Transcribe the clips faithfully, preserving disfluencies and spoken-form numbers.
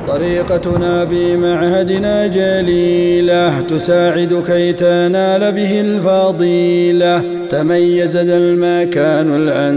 طريقتنا بمعهدنا جليلة تساعد كي تنال به الفضيلة. تميز ذا المكان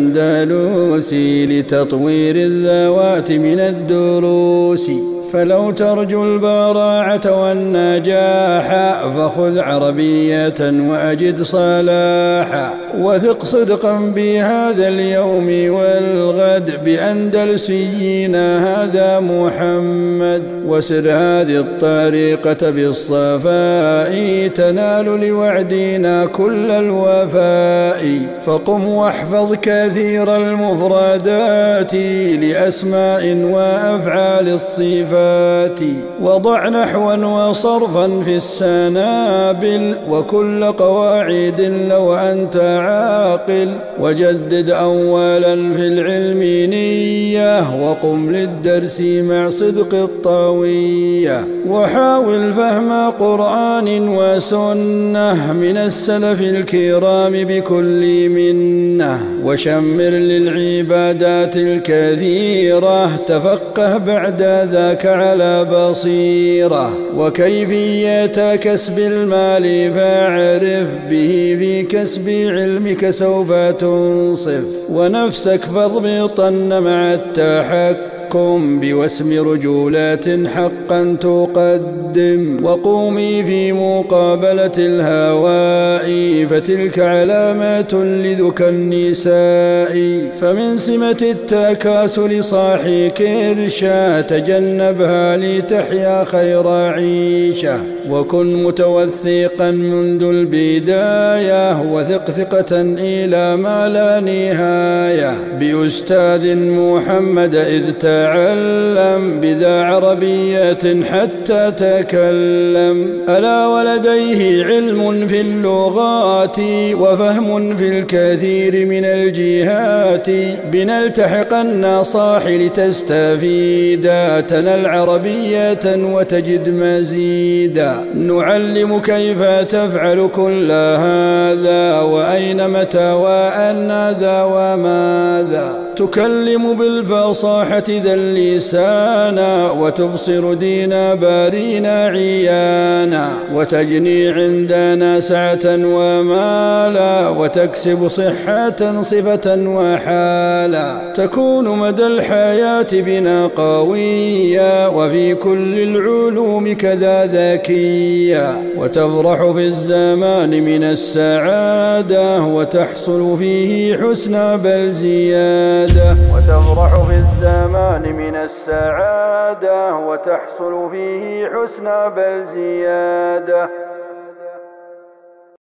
الأندلسي لتطوير الذوات من الدروس، فلو ترجو البراعة والنجاح فخذ عربية وأجد صلاحا. وثق صدقا بهذا اليوم والغد بأندلسينا هذا محمد، وسر هذه الطريقة بالصفاء تنال لوعدنا كل الوفاء. فقم واحفظ كثير المفردات لأسماء وأفعال الصفات، وضع نحوا وصرفا في السنابل وكل قواعد لو أنت عاقل. وجدد أولا في العلم نية، وقم للدرس مع صدق الطوية. وحاول فهم قرآن وسنة من السلف الكرام بكل منة، وشمر للعبادات الكثيرة تفقه بعد ذاك على بصيرة. وكيفية كسب المال فاعرف به في كسب علمك سوف تنصف. ونفسك فاضبطن مع التحكم بوسم رجولات حقا تقدم. وقومي في مقابلة الهواء فتلك علامات لذكى النساء. فمن سمة التكاسل صاحي كرشا تجنبها لتحيا خير عيشة. وكن متوثقا منذ البداية وثق ثقة إلى ما لا نهاية بأستاذ محمد إذ تعلم بذا عربية حتى تكلم. ألا ولديه علم في اللغات وفهم في الكثير من الجهات. بنلتحقن صاح لتستفيدا تنل عربية وتجد مزيدا. نعلم كيف تفعل كل هذا وأين متى وأن ذا وماذا. تكلم بالفصاحة ذا اللسان وتبصر دين بارينا عيانا. وتجني عندنا سعة ومالا وتكسب صحة صفة وحالا. تكون مدى الحياة بنا قوية وفي كل العلوم كذا ذكية. وتفرح في الزمان من السعادة وتحصل فيه حسنى بل زيادة. وتفرح في الزمان من السعادة وتحصل فيه حسنى بل زيادة.